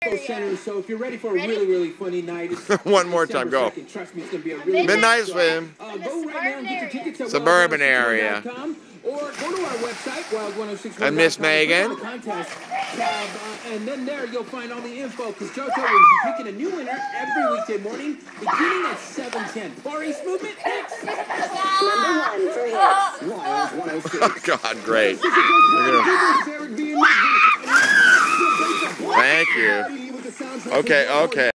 Center, so if you're ready for a really funny night, it's one more time, go. Trust me, it's going to be a really Midnight Swim. Go right now and get your tickets at Suburban area. Or go to our website, wild1061.com. And Miss Megan. Contest tab, and then there you'll find all the info, because JoJo will be picking a new winner every weekday morning, beginning at 7:10. Far East Movement, X. #1 for hits. Wild 106. Oh, God, great. Thank you. Okay.